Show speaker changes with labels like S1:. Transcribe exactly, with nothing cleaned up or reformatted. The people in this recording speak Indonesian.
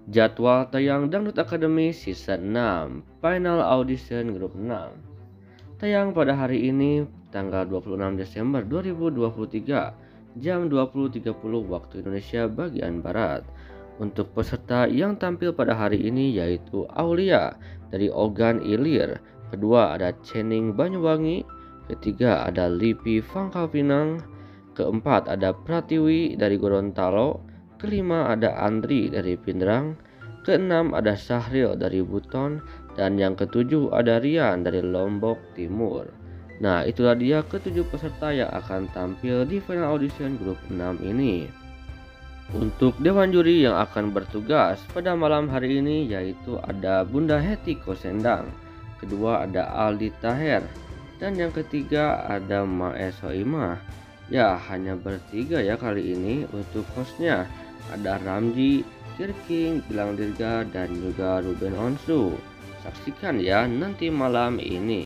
S1: Jadwal tayang Dangdut Academy Season enam Final Audition Grup enam tayang pada hari ini tanggal dua puluh enam Desember dua ribu dua puluh tiga jam dua puluh tiga puluh waktu Indonesia bagian Barat. Untuk peserta yang tampil pada hari ini yaitu Aulia dari Ogan Ilir, kedua ada Cening Banyuwangi, ketiga ada Lipi Pangkalpinang, keempat ada Pratiwi dari Gorontalo, kelima ada Andri dari Pindrang, keenam ada Syahril dari Buton, dan yang ketujuh ada Rian dari Lombok Timur. Nah, itulah dia ketujuh peserta yang akan tampil di final audition grup enam ini. Untuk dewan juri yang akan bertugas pada malam hari ini yaitu ada Bunda Heti Kosendang, kedua ada Aldi Taher, dan yang ketiga ada Mae Soimah. Ya, hanya bertiga ya kali ini. Untuk hostnya ada Ramji, Kirking, Gilang Dirga, dan juga Ruben Onsu. Saksikan ya nanti malam ini.